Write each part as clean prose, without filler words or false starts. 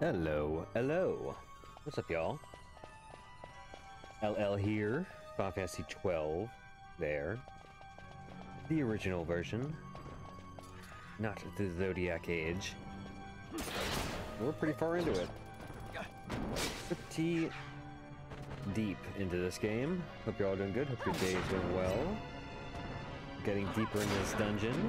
Hello, hello. What's up, y'all? LL here. Final Fantasy 12. There. The original version. Not the Zodiac Age. We're pretty far into it. Pretty deep into this game. Hope you're all doing good. Hope your day is going well. Getting deeper into this dungeon.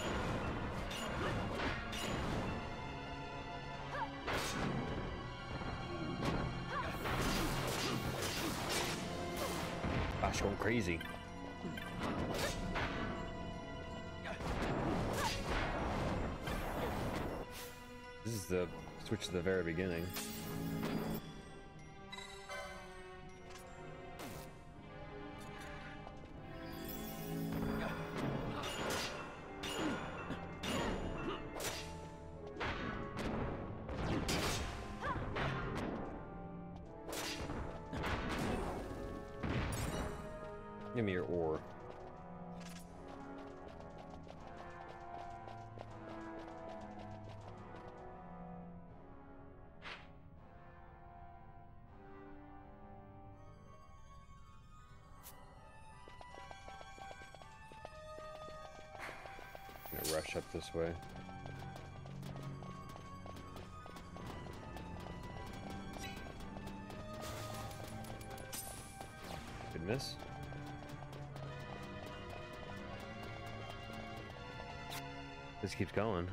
Gosh, going crazy. This is the switch to the very beginning. Give me your ore. I'm gonna rush up this way. Good miss. This keeps going.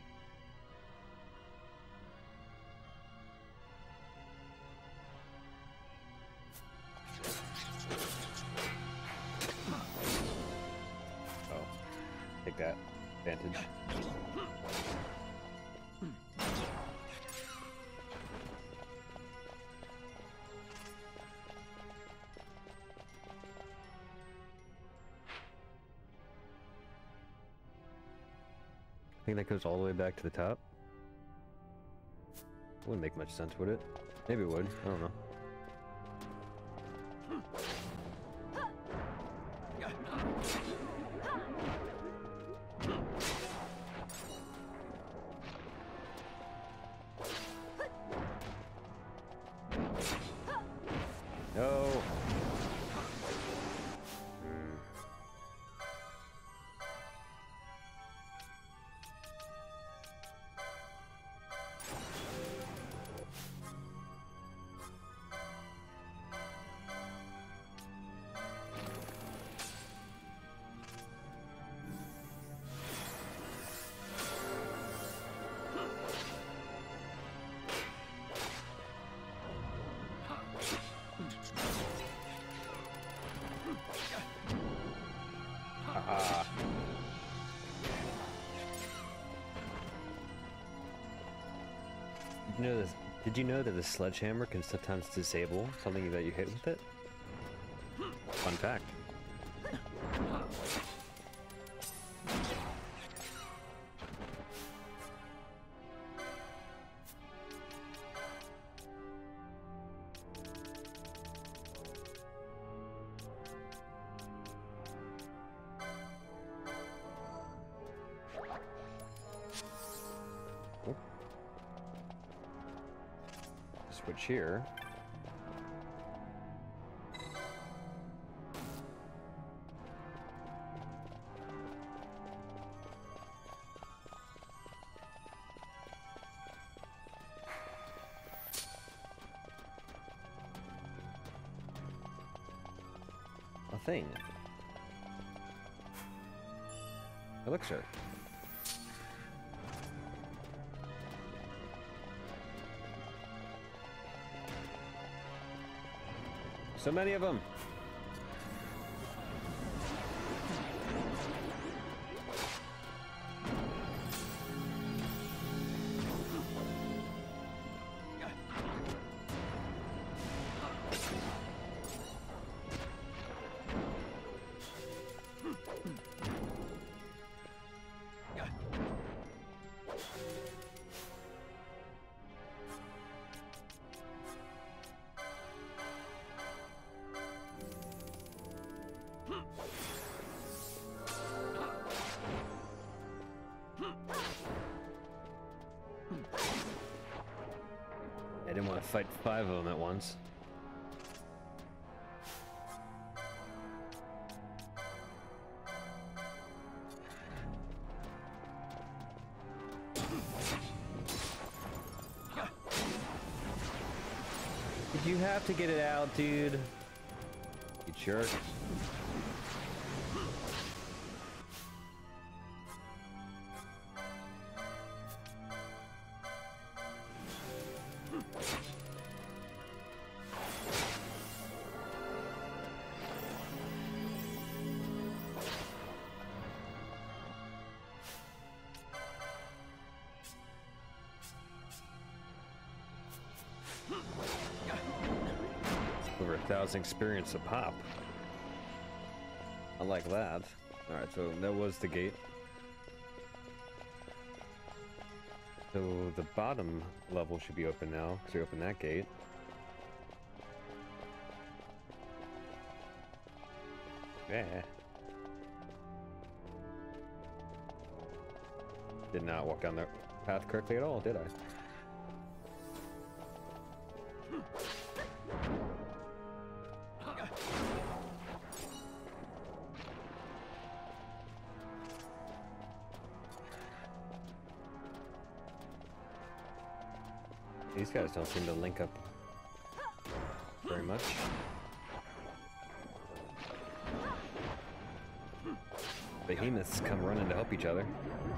Oh, take that advantage. I think that goes all the way back to the top. Wouldn't make much sense, would it? Maybe it would. I don't know. No. You know this, did you know that the sledgehammer can sometimes disable something that you hit with it? Fun fact. Switch here. A thing. Elixir. So many of them. I didn't want to fight 5 of them at once. Did you have to get it out, dude? You jerk. Over 1,000 experience a pop. I like that. Alright, so that was the gate. So the bottom level should be open now, because we opened that gate. Yeah. Did not walk down the path correctly at all, did I? These guys don't seem to link up very much. Behemoths come running to help each other.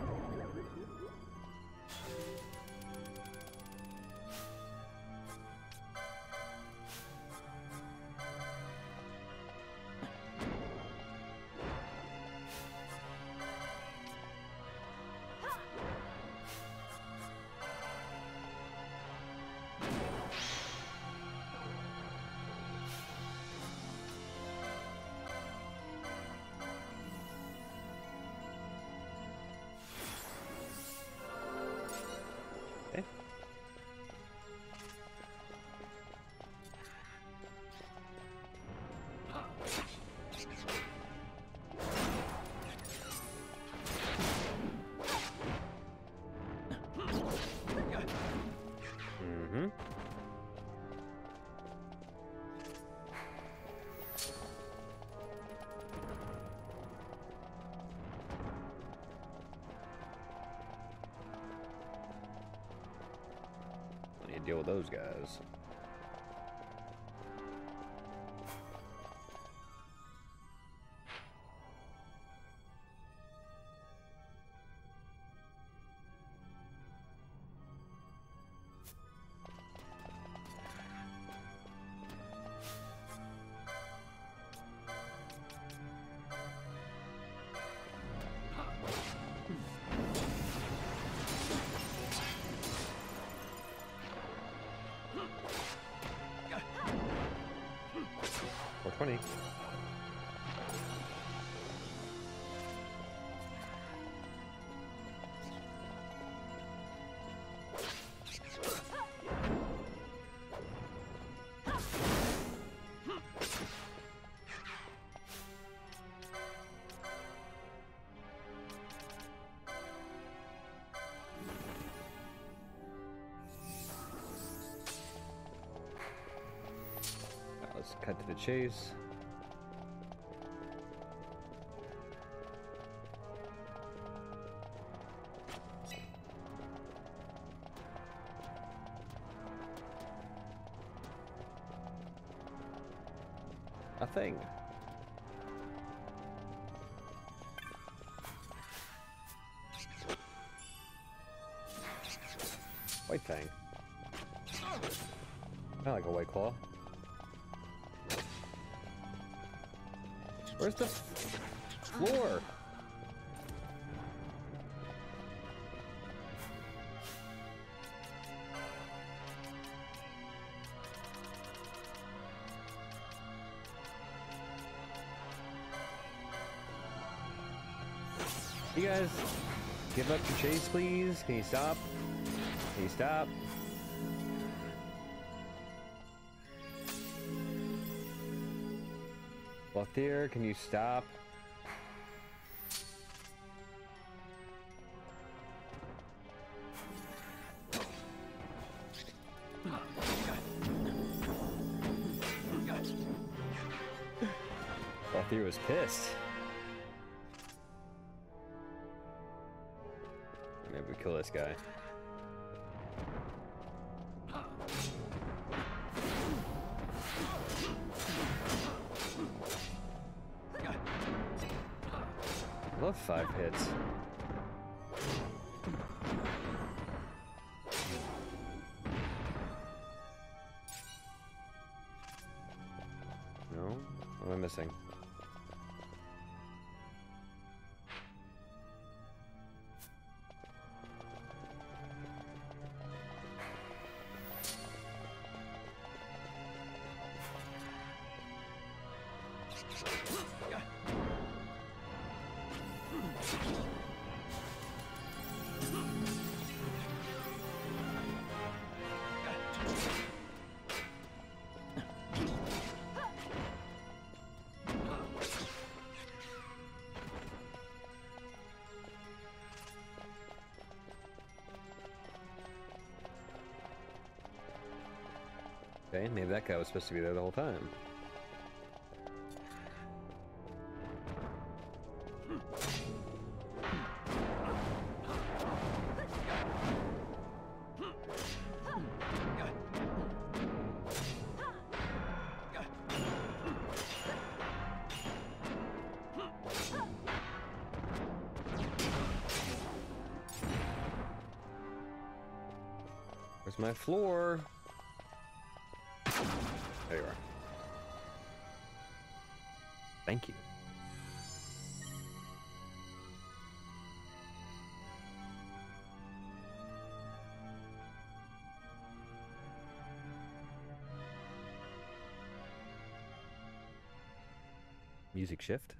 Deal with those guys. Let's cut to the chase. A thing. White thing. I like a white claw. Where's the floor? You guys give up your chase, please? Can you stop? Can you stop? There, can you stop? He was pissed. Maybe we kill this guy. I love 5 hits. No? What am I missing? Okay, maybe that guy was supposed to be there the whole time. Where's my floor? There you are. Thank you. Music shift.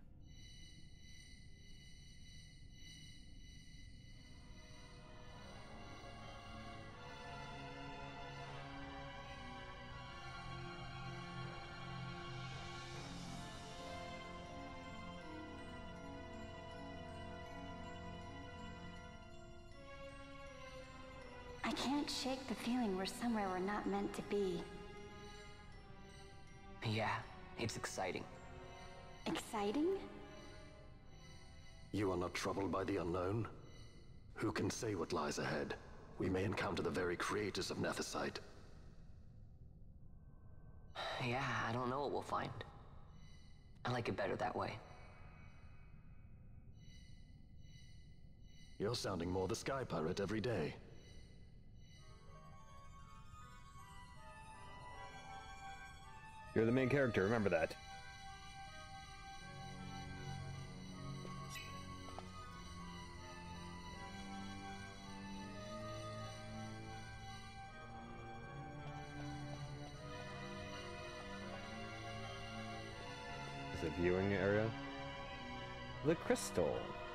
I can't shake the feeling we're somewhere we're not meant to be. Yeah, it's exciting. Exciting? You are not troubled by the unknown? Who can say what lies ahead? We may encounter the very creators of Nethicite. Yeah, I don't know what we'll find. I like it better that way. You're sounding more the Sky Pirate every day. You're the main character, remember that. Is it viewing area? The crystal.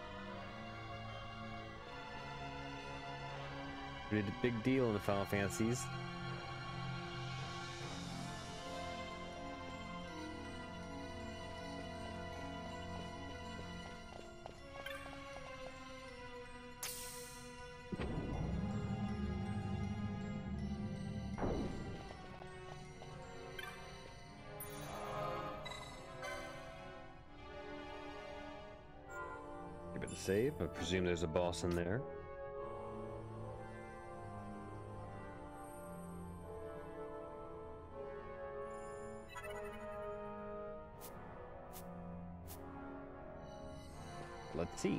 Pretty big deal in the Final Fantasies. Give it a save. I presume there's a boss in there. Let's see.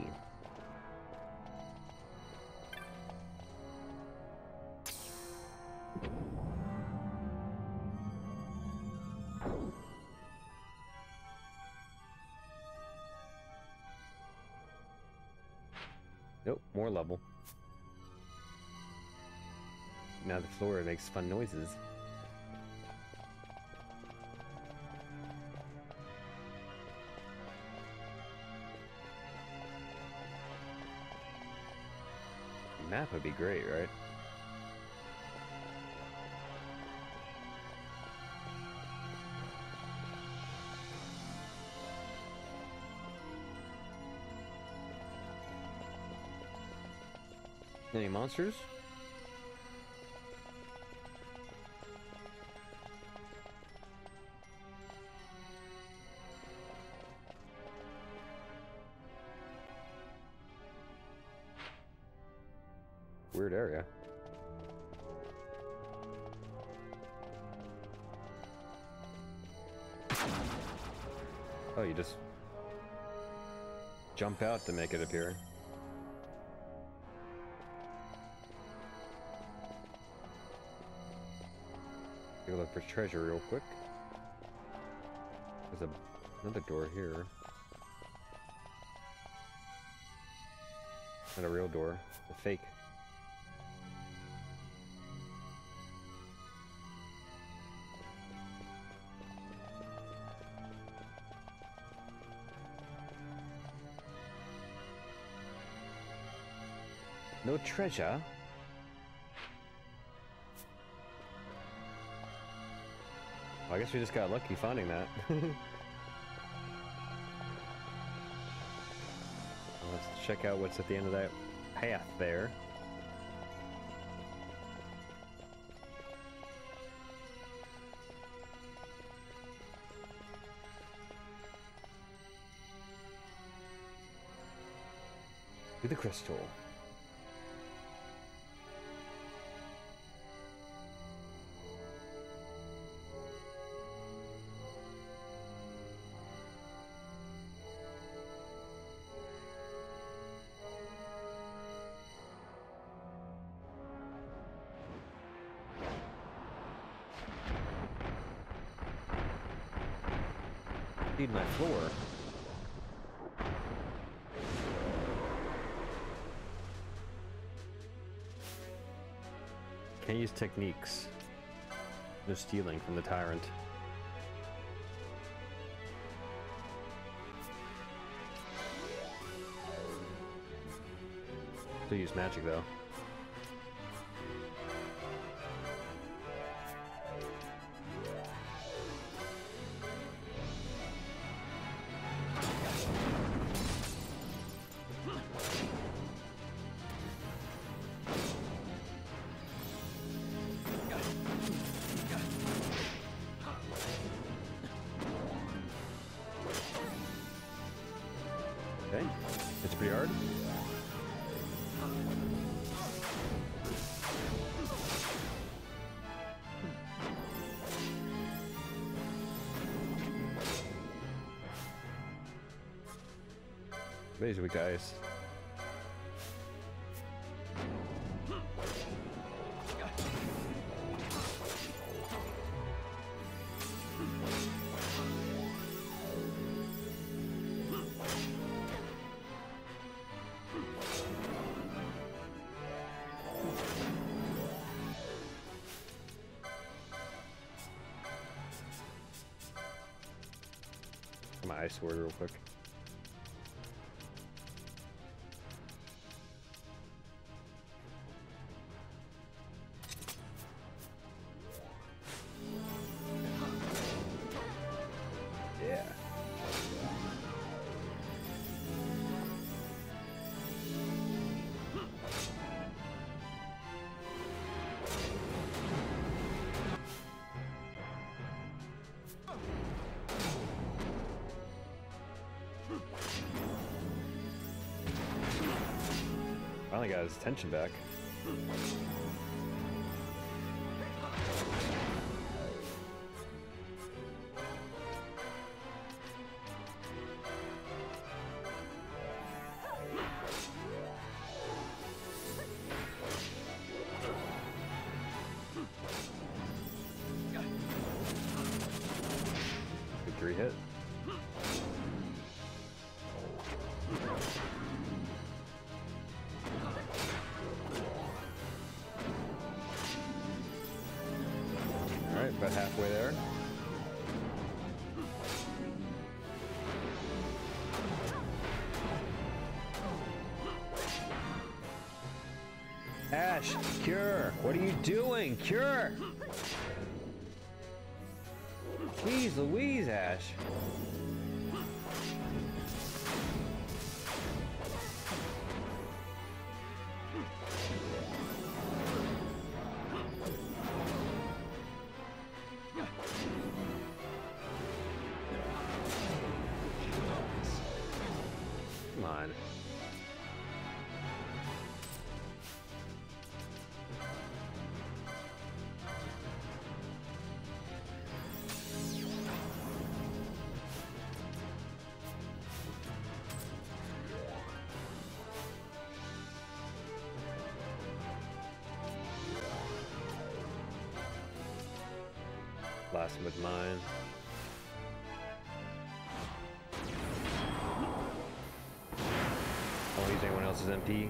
Nope, more level. Now the floor makes fun noises. Map would be great, right? Any monsters? Weird area. Oh, you just jump out to make it appear. Go look for treasure real quick. There's another door here. Not a real door, a fake. No treasure? Well, I guess we just got lucky finding that. Let's check out what's at the end of that path there. To the crystal. Need my floor. Can't use techniques. No stealing from the tyrant. Still use magic though. Okay, it's pretty hard. These weak to ice. My ice sword real quick. Yeah. Finally got his attention back. Good 3 hit. Alright, about halfway there. Ash, cure! What are you doing? Cure! Jeez Louise, Ash. Come on. Blast him with mine. I won't use anyone else's MP.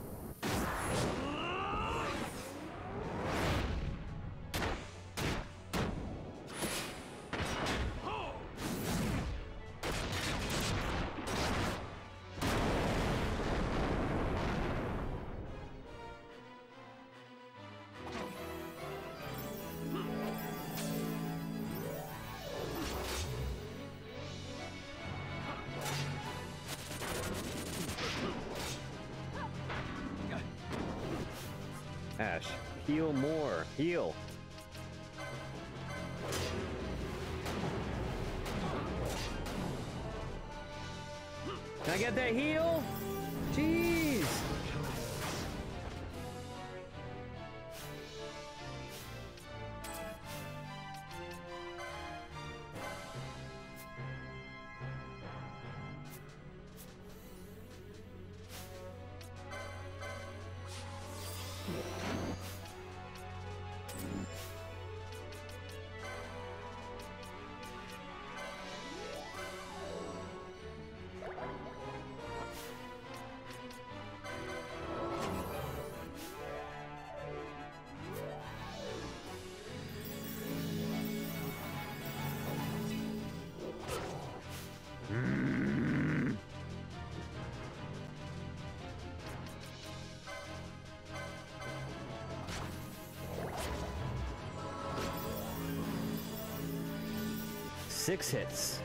Ash, heal more. Heal. Can I get that heal? Jeez. Six hits.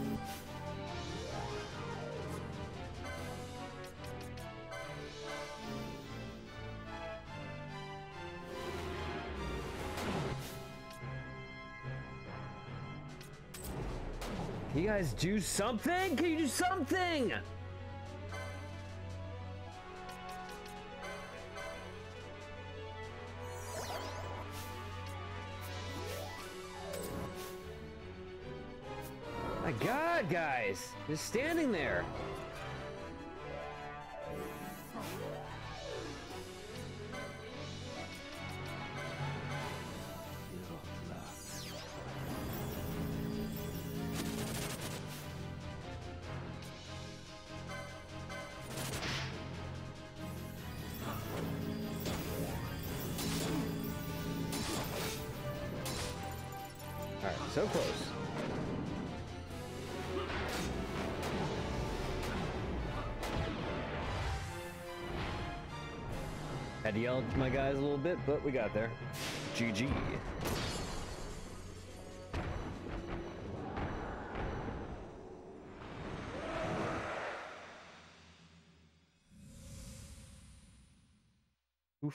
You guys do something? Can you do something? My God, guys, just standing there. All right, so close. Had to yell at my guys a little bit, but we got there. GG. Oof.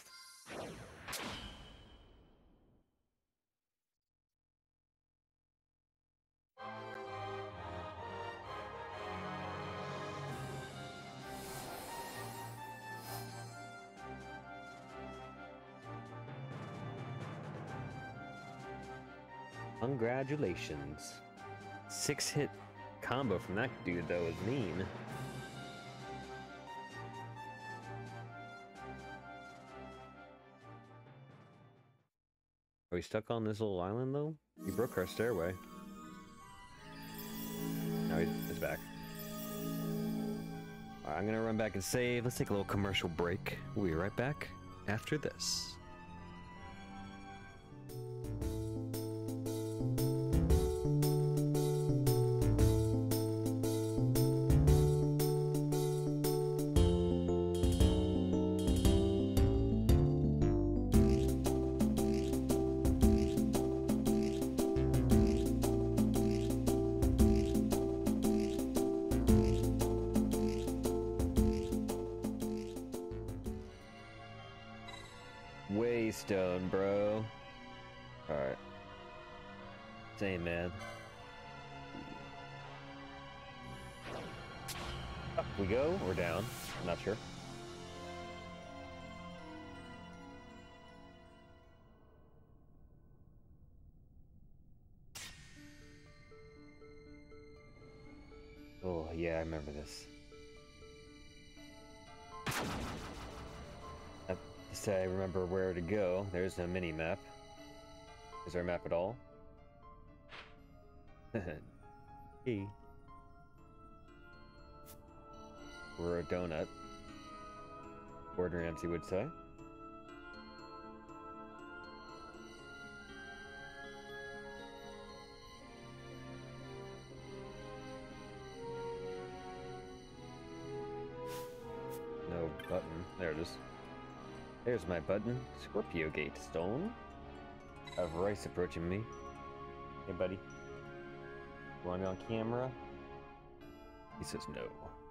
Congratulations. 6-hit combo from that dude, though, is mean. Are we stuck on this little island, though? We broke our stairway. Now he's back. Alright, I'm gonna run back and save. Let's take a little commercial break. We'll be right back after this. Waystone, bro. Alright. Same, man. Up we go, or down. I'm not sure. Oh, yeah, I remember this. I remember where to go. There's a mini-map. Is there a map at all? Key. Or a donut. Gordon Ramsay would say. No button. There it is. There's my button. Scorpio Gate Stone. I have Rice approaching me. Hey, buddy. You want me on camera? He says no.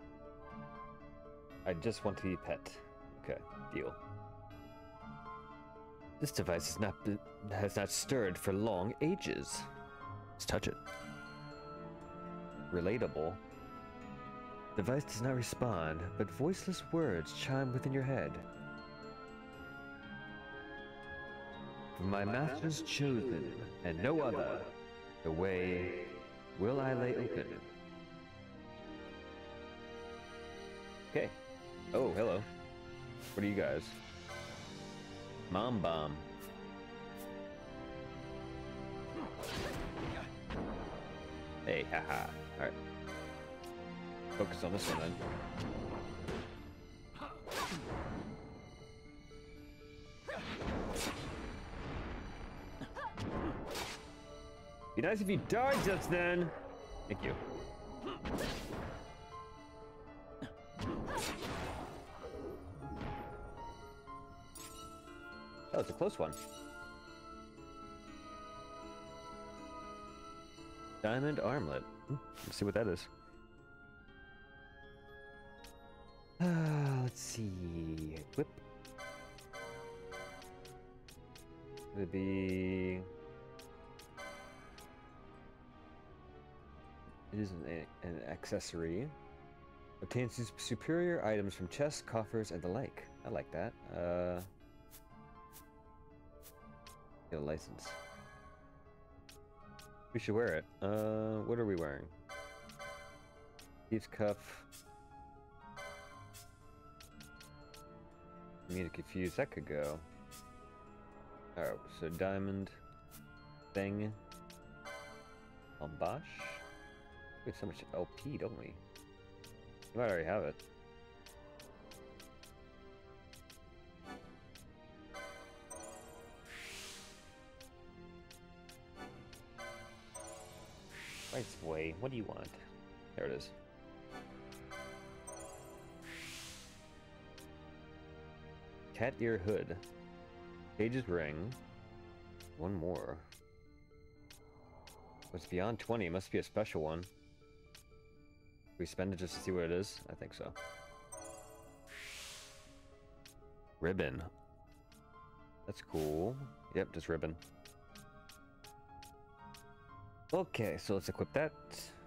I just want to be a pet. Okay, deal. This device has not stirred for long ages. Let's touch it. Relatable. Device does not respond, but voiceless words chime within your head. For my master's chosen, and no other, the way will I lay open. Okay. Oh, hello. What are you guys? Mom bomb. Hey, haha. Alright. Focus on this one then. Be nice if you died just then. Thank you. That was a close one. Diamond armlet. Let's see what that is. Let's see. Whip. Would it be? It is an accessory. Obtains superior items from chests, coffers, and the like. I like that. Get a license. We should wear it. What are we wearing? Thieves' cuff. Me to confuse. That could go. Alright, so diamond thing. Ambash. We have so much LP, don't we? You might already have it. Rights way. What do you want? There it is. Cat ear hood. Page's ring. One more. What's beyond 20? It must be a special one. We spend it just to see what it is? I think so. Ribbon. That's cool. Yep, just ribbon. Okay, so let's equip that.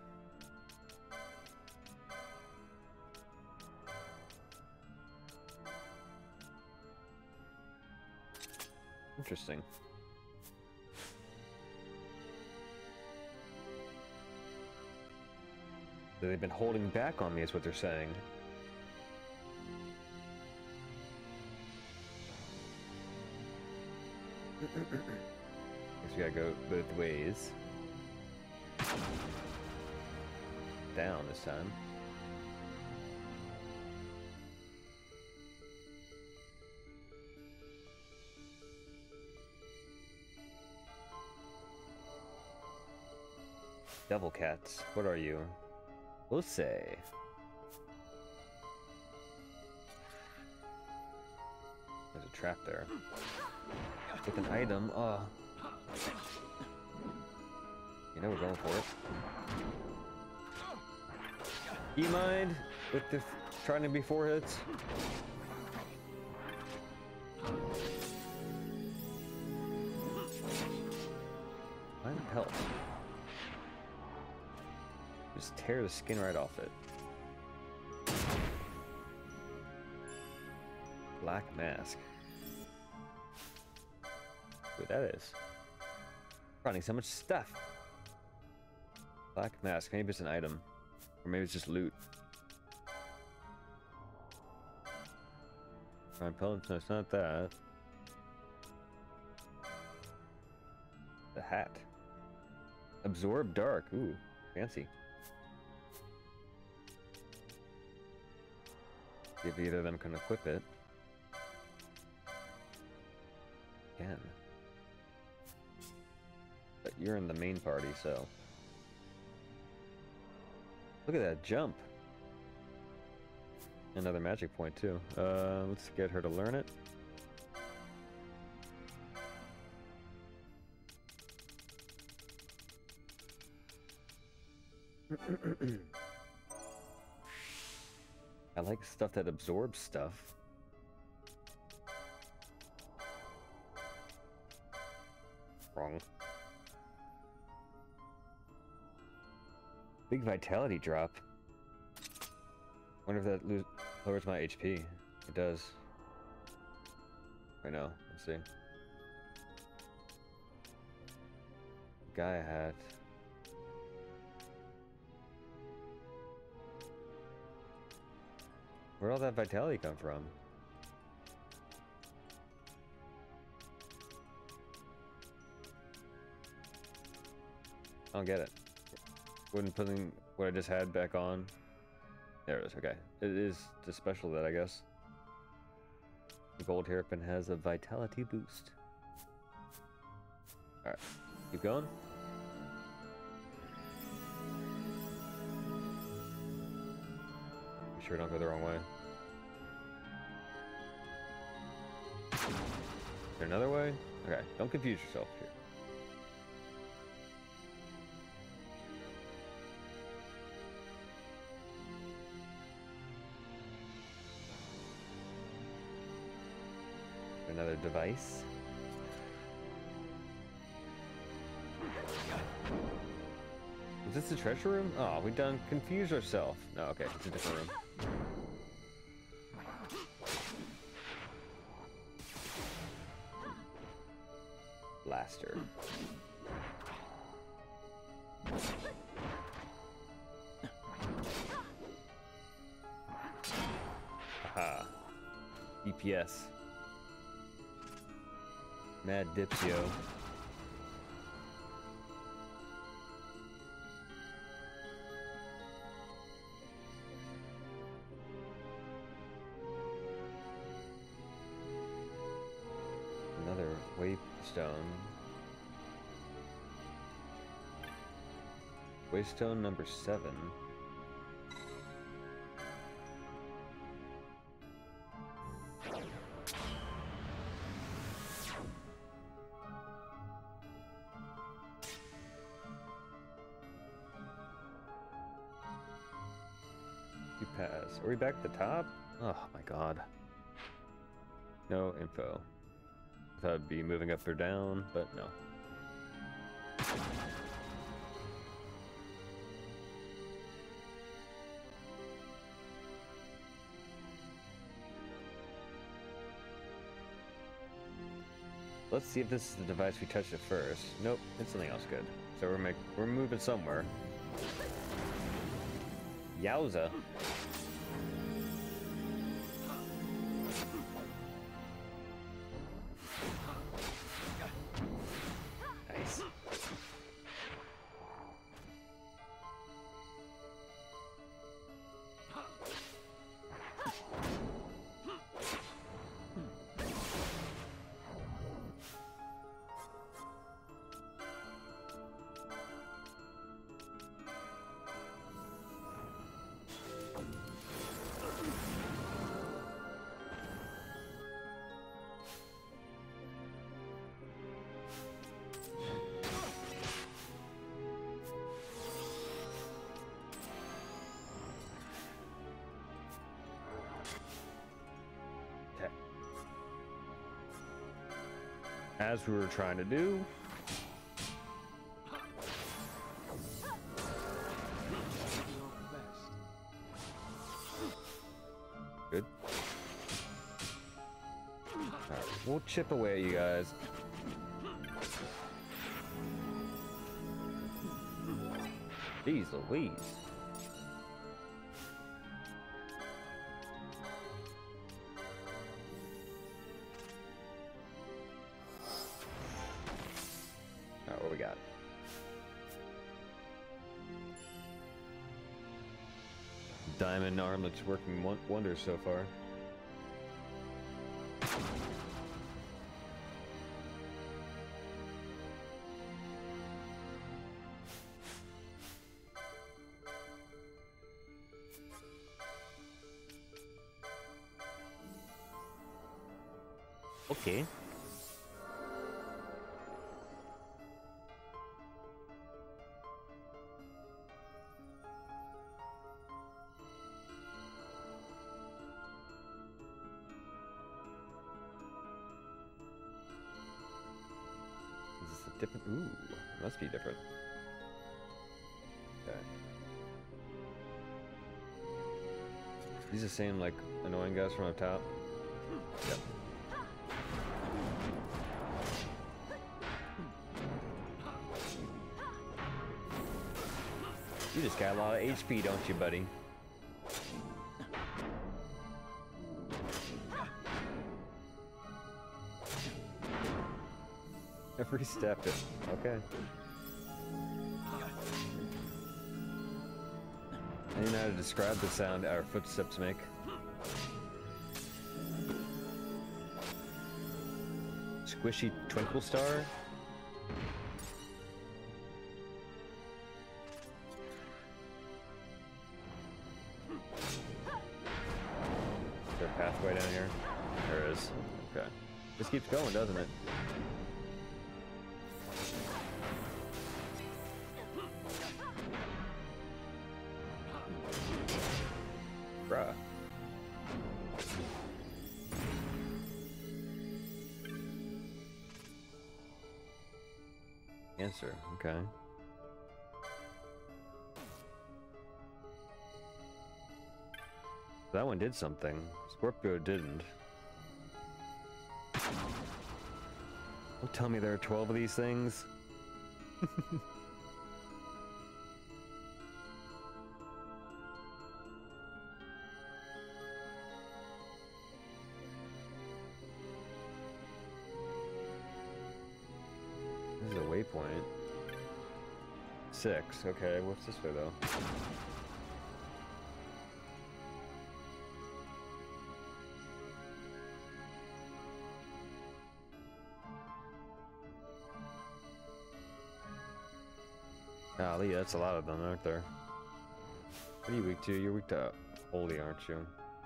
Interesting. They've been holding back on me, is what they're saying. Guess we gotta go both ways. Down this time. Devil cats, what are you? We'll say. There's a trap there. With an item, you know we're going for it. Do you mind with the trying to be 4 hits? Find pelt. Just tear the skin right off it. Black mask. What that is? Finding so much stuff. Black mask. Maybe it's an item, or maybe it's just loot. Prime pellets. No, it's not that. The hat. Absorb dark. Ooh, fancy. If either of them can equip it. Again. But you're in the main party, so. Look at that jump. Another magic point, too. Let's get her to learn it. I like stuff that absorbs stuff. Wrong. Big vitality drop. Wonder if that lowers my HP. It does. I know. Let's see. Gaia hat. Where'd all that vitality come from? I don't get it. Wouldn't putting what I just had back on. There it is, okay. It is just special that, I guess. The gold hairpin has a vitality boost. Alright, keep going. Be sure I don't go the wrong way. Is there another way? Okay, don't confuse yourself here. Another device. Is this the treasure room? Oh, we done confused ourselves. No, okay, it's a different room. Blaster. Aha. DPS. Mad dips, yo. Another waystone. Waystone number 7. Pass. Are we back at the top? Oh my god. No info. I thought I'd be moving up or down, but no. Let's see if this is the device we touched at first. Nope, it's something else good. So we're moving somewhere. Yowza. Nice. As we were trying to do. Good. Alright, we'll chip away, you guys. Jeez Louise. What we got? diamond armlet's working wonders so far. Okay. Is this a different? Ooh, must be different. Okay. These are the same like annoying guys from up top. Yep. You just got a lot of HP, don't you, buddy? Every step is okay. I don't know how to describe the sound our footsteps make. Squishy twinkle star? Is there a pathway down here? There is. Okay. This keeps going, doesn't it? Bruh. Answer, okay. That one did something. Scorpio didn't. Don't tell me there are 12 of these things. This is a waypoint. 6. Okay, what's this way though? Golly, that's a lot of them, aren't there? What are you weak to? You're weak to holy, aren't you?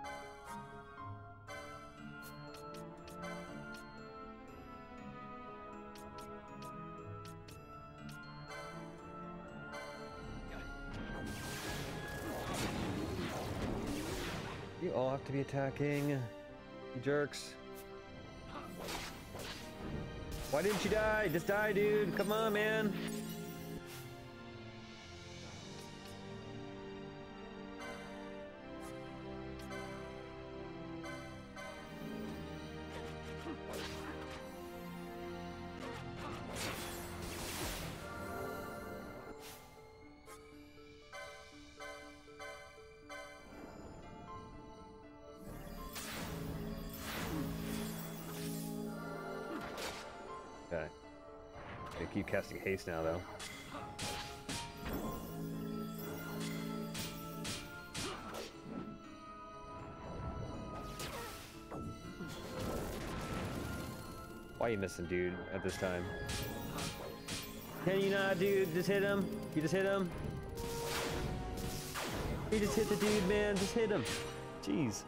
You all have to be attacking, you jerks. Why didn't you die? Just die, dude. Come on, man. Okay. They keep casting haste now, though. Why are you missing, dude, at this time? Can you not, dude? Just hit him. You just hit him. You just hit the dude, man. Just hit him. Jeez.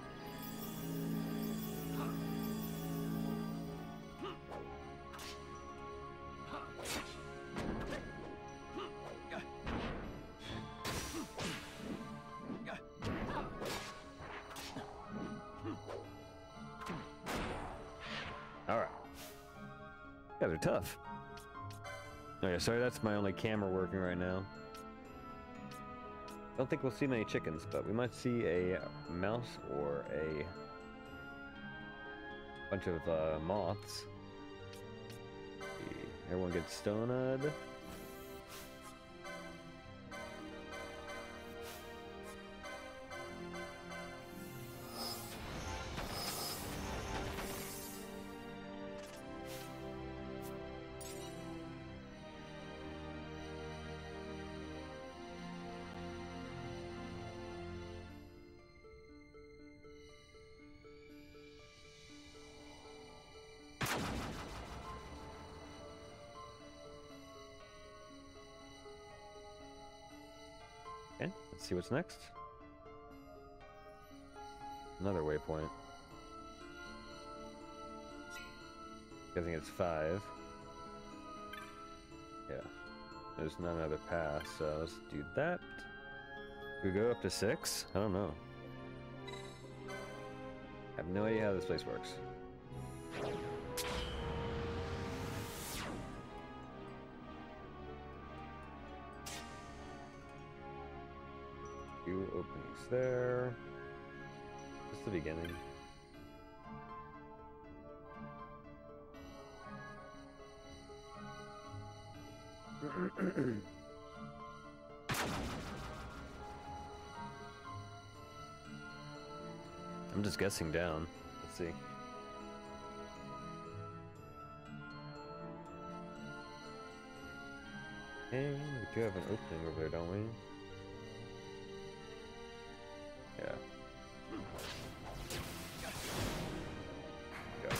Alright. Yeah, they're tough. Oh yeah, sorry, that's my only camera working right now. Don't think we'll see many chickens, but we might see a mouse or a bunch of moths. Everyone gets stoned. Okay, let's see what's next. Another waypoint. Guessing it's 5. Yeah. There's not another pass, so let's do that. Could we go up to 6? I don't know. I have no idea how this place works. Two openings there. Just the beginning. I'm just guessing down. Let's see. And we do have an opening over there, don't we? Yeah. Go.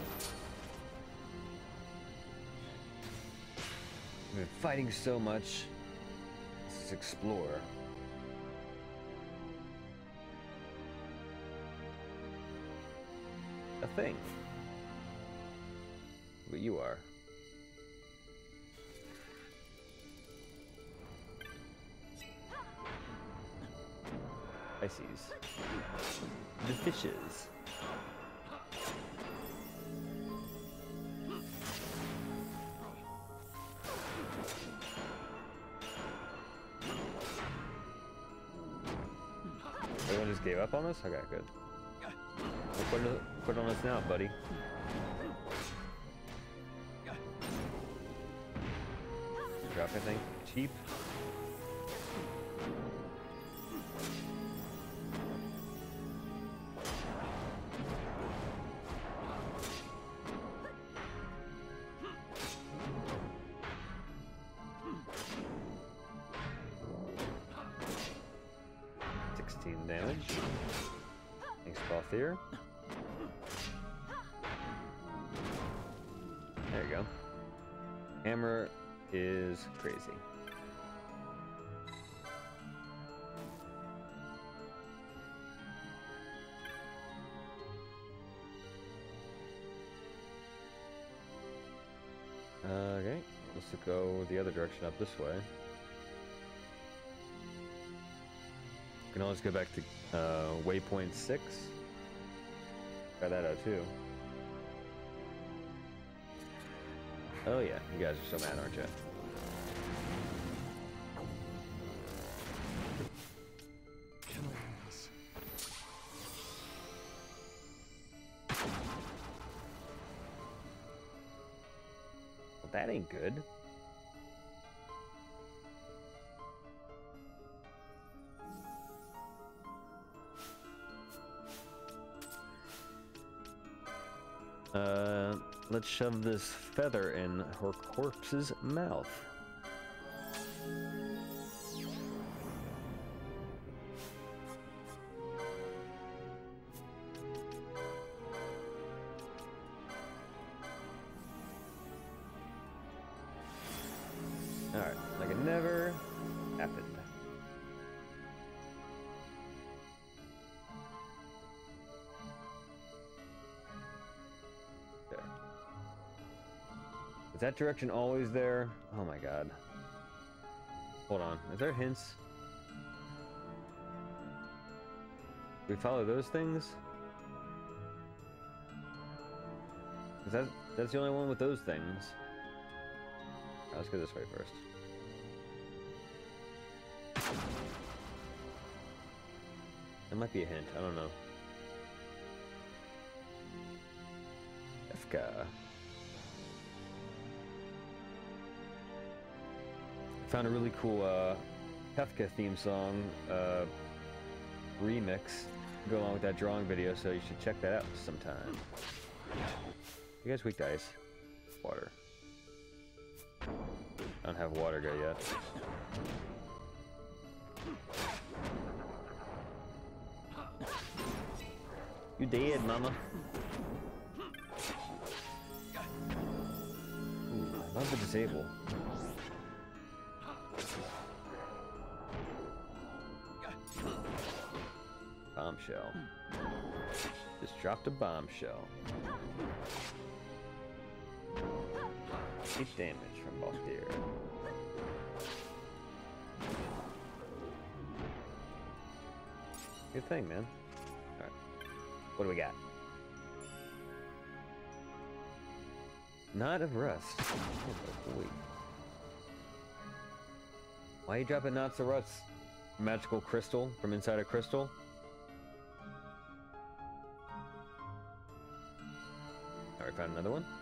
We've been fighting so much. Let's explore. A thing. But you are. Pisces. The fishes. Everyone just gave up on us? Okay, good. Well, put on us now, buddy. Drop anything cheap. Damage. Thanks, Balthier. There you go. Hammer is crazy. Okay, let's go the other direction up this way. We can always go back to waypoint 6. Try that out too. Oh yeah, you guys are so mad, aren't you? Well, that ain't good. Let's shove this feather in her corpse's mouth. Alright, like it never happened. Is that direction always there? Oh my god. Hold on. Is there hints? Do we follow those things? Is that's the only one with those things. Right, let's go this way first. That might be a hint. I don't know. FK. Found a really cool Kafka theme song remix to go along with that drawing video, so you should check that out sometime. You guys weak to ice? Water. I don't have water go yet. You dead, mama. Ooh, I love the disable. bombshell. Just dropped a bombshell. 8 damage from Balthier. Good thing, man. Alright. What do we got? Knot of Rust. Oh, boy. Why are you dropping knots of rust? Magical crystal from inside a crystal? Alright, found another one.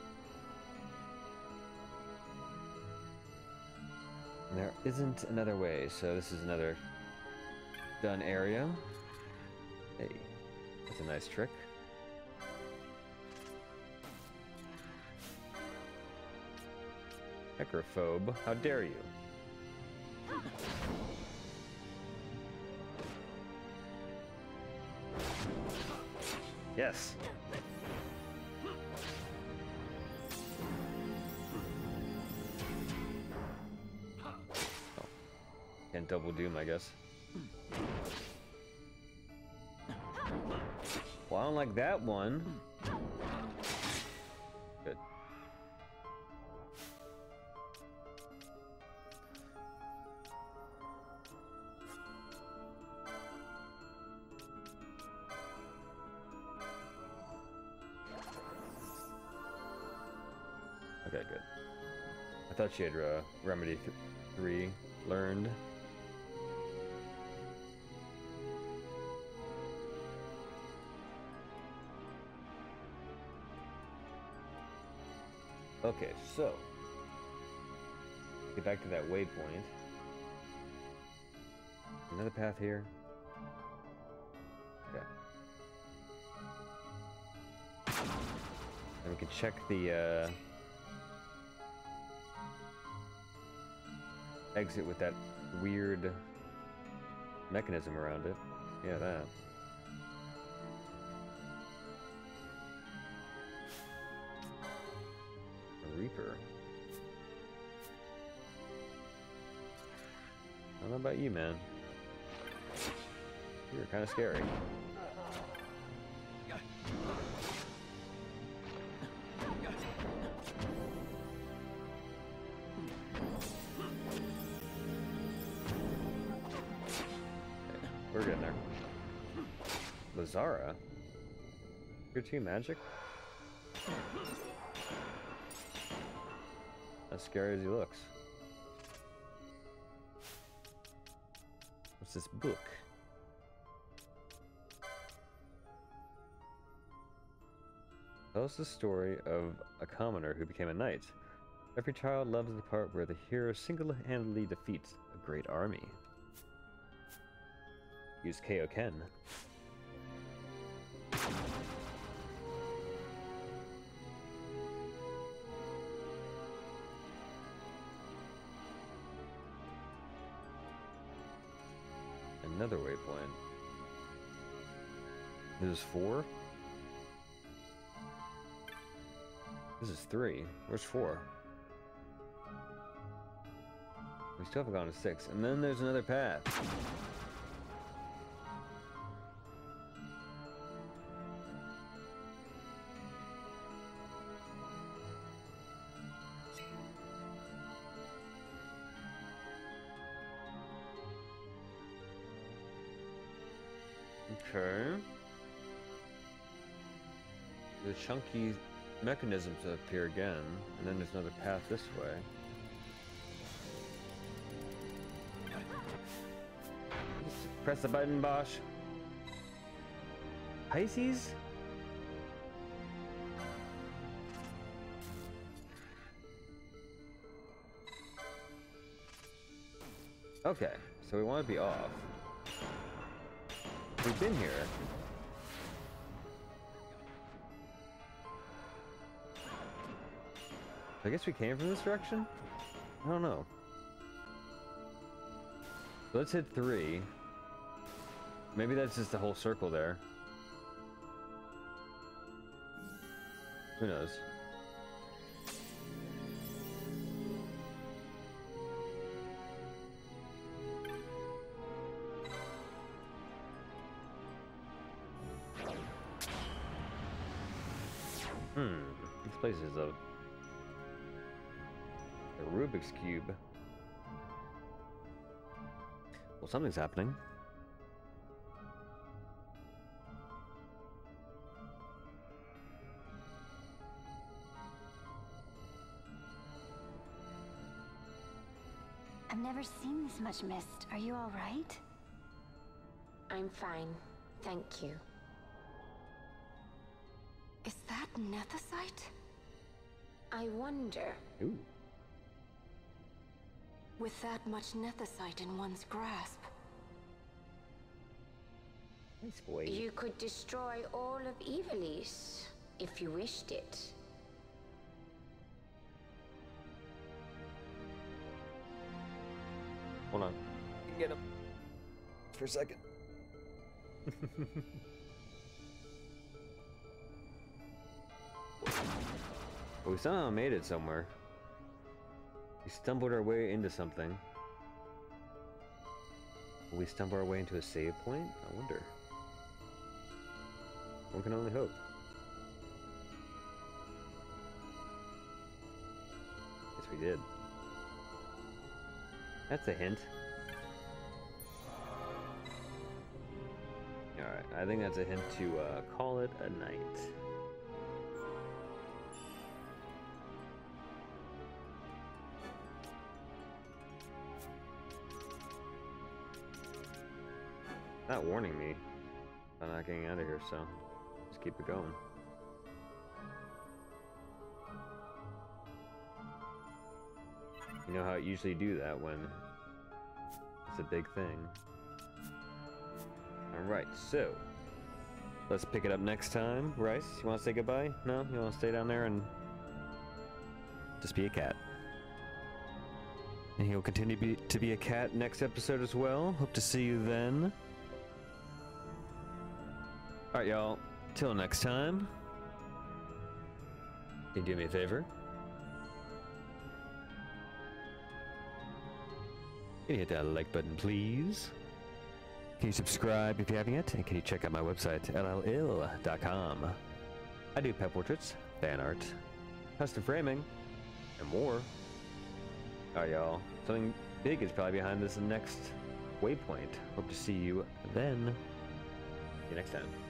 And there isn't another way, so this is another done area. Hey, that's a nice trick. Necrophobe, how dare you? Yes. Oh. Can't double doom, I guess. Well, I don't like that one. Good. Okay, good. I thought she had Remedy 3 learned. Okay, so get back to that waypoint. Another path here. Okay. And we can check the exit with that weird mechanism around it. Yeah, that. A Reaper. I don't know about you, man. You're kind of scary. We're getting there. Lazara? You're too magic? As scary as he looks. What's this book? Tell us the story of a commoner who became a knight. Every child loves the part where the hero single-handedly defeats a great army. Use Kaioken. Another waypoint. This is 4? This is 3. Where's 4? We still haven't gone to 6. And then there's another path. Okay. The chunky mechanisms appear again, and then there's another path this way. Press the button, Bosch. Pisces? Okay, so we want to be off. We've been here. I guess we came from this direction? I don't know. Let's hit 3. Maybe that's just the whole circle there. Who knows? place is a Rubik's Cube. Well, something's happening. I've never seen this much mist. Are you all right? I'm fine, thank you. Is that nethicite? I wonder, Ooh. With that much nethicite in one's grasp. Nice boy. you could destroy all of Evilise if you wished it. Hold on. Get him. For a second. Well, we somehow made it somewhere. We stumbled our way into something. Will we stumble our way into a save point? I wonder. One can only hope. Yes, we did. That's a hint. Alright, I think that's a hint to call it a night. Not warning me. I'm not getting out of here, so just keep it going. You know how I usually do that when it's a big thing. Alright, so let's pick it up next time. Rice, you want to say goodbye? No? You want to stay down there and just be a cat? And he'll continue to be a cat next episode as well. Hope to see you then. Alright, y'all. Till next time. Can you do me a favor? Can you hit that like button, please? Can you subscribe if you haven't yet? And can you check out my website, llil.com? I do pet portraits, fan art, custom framing, and more. Alright, y'all. Something big is probably behind this next waypoint. Hope to see you then. See you next time.